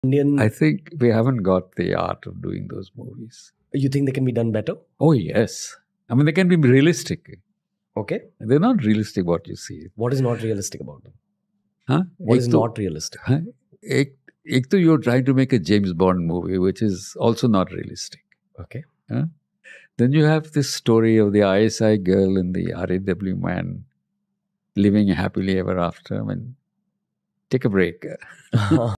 Indian, I think we haven't got the art of doing those movies. you think they can be done better? Oh, yes. I mean, they can be realistic. Okay. They're not realistic what you see. What is not realistic about them? Huh? What is एक तो- not realistic? Huh? एक तो you're trying to make a James Bond movie, which is also not realistic. Okay. Huh? Then you have this story of the ISI girl and the RAW man living happily ever after. I mean, take a break.